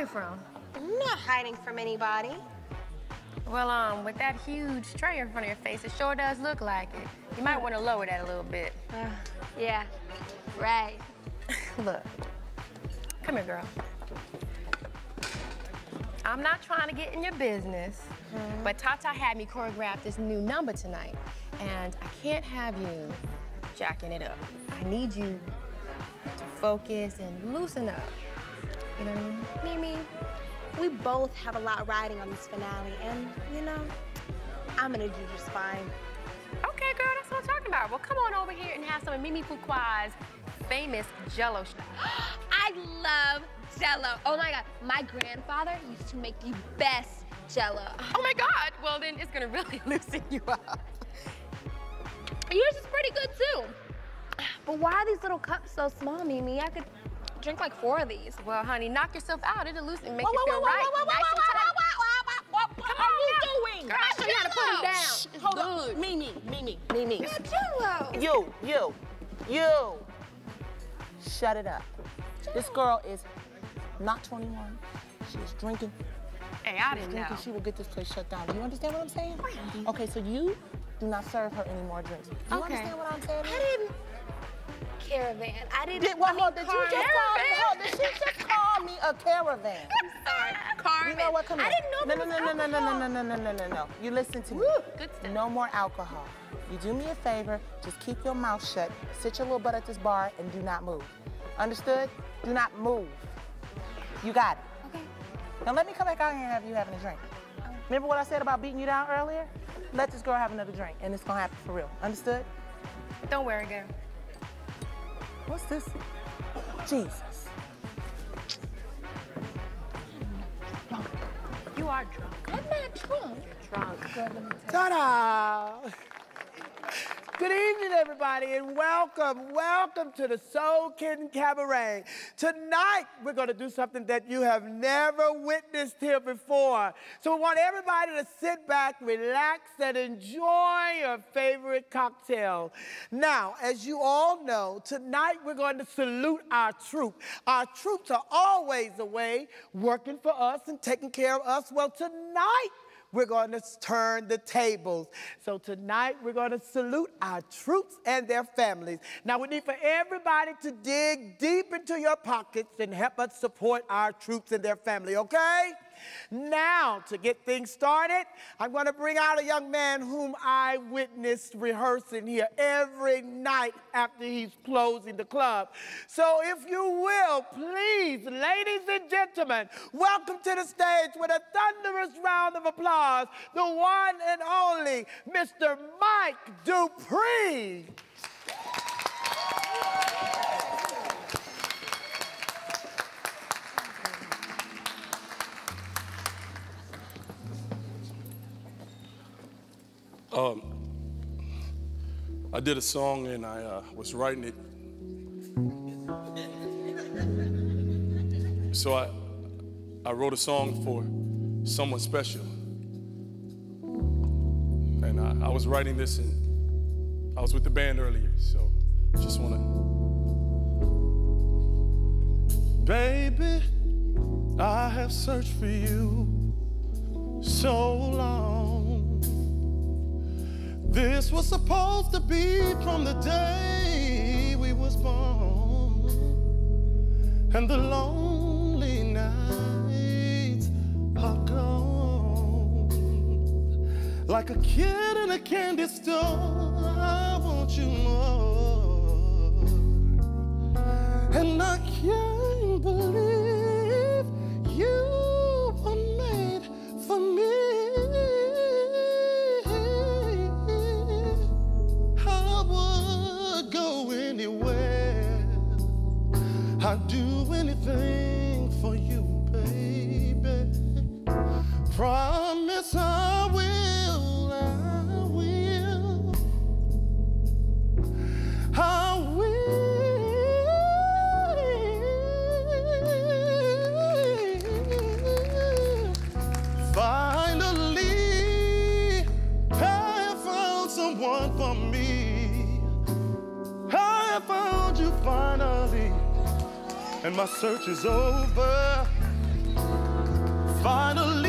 running from? I'm not hiding from anybody. Well, with that huge tray in front of your face, it sure does look like it. You might want to lower that a little bit. Yeah, right. Look, come here, girl. I'm not trying to get in your business, but Tata had me choreograph this new number tonight, and I can't have you jacking it up. I need you to focus and loosen up. You know what I mean? Mimi, we both have a lot riding on this finale, and, you know, I'm gonna do just fine. Okay, girl, that's what I'm talking about. Well, come on over here and have some of Mimi Fuqua's famous Jell-O shot. I love Jell-O. Oh my God, my grandfather used to make the best Jell-O. Oh my God, well then it's gonna really loosen you up. Yours is pretty good too. But why are these little cups so small, Mimi? I could drink like 4 of these. Well, honey, knock yourself out. It'll loosen and make you feel right. What are you doing? Girl, I'll show you how to put them down. It's Hold good. On. Mimi. It's Jell-O. You. Shut it up. This girl is not 21. She is drinking. Hey, I didn't know. She will get this place shut down. Do you understand what I'm saying? Okay, so you do not serve her any more drinks. Do you understand what I'm saying? I didn't. Caravan. I didn't. Did she just call me a caravan? I'm sorry. Carmen. You know what? Come here. I didn't know No. You listen to me. Good stuff. No more alcohol. You do me a favor, just keep your mouth shut, sit your little butt at this bar, and do not move. Understood? Do not move. You got it. Okay. Now let me come back out here and have you having a drink. Remember what I said about beating you down earlier? Let this girl have another drink, and it's gonna happen for real. Understood? Don't worry, girl. What's this? Jesus. You are drunk. I'm not drunk. Drunk. Ta-da! Good evening, everybody, and welcome to the Soul Kitten Cabaret. Tonight, we're going to do something that you have never witnessed here before. So we want everybody to sit back, relax, and enjoy your favorite cocktail. Now, as you all know, tonight we're going to salute our troupe. Our troops are always away, working for us and taking care of us. Well, tonight, we're going to turn the tables. So tonight, we're going to salute our troops and their families. Now, we need for everybody to dig deep into your pockets and help us support our troops and their family, okay? Now, to get things started, I'm going to bring out a young man whom I witnessed rehearsing here every night after he's closing the club. So if you will, please, ladies and gentlemen, welcome to the stage with a thunderous round of applause, the one and only Mr. Mike Dupree. I did a song and I was writing it. So I wrote a song for someone special. And I was writing this and I was with the band earlier, so just wanna. Baby, I have searched for you so long. This was supposed to be from the day we was born, and the lonely nights are gone. Like a kid in a candy store, I want you more, and I can't believe you were made for me. I'd do anything for you, baby. Promise I will, I will, I will. Finally, I have found someone for me. I have found you finally. And my search is over. finally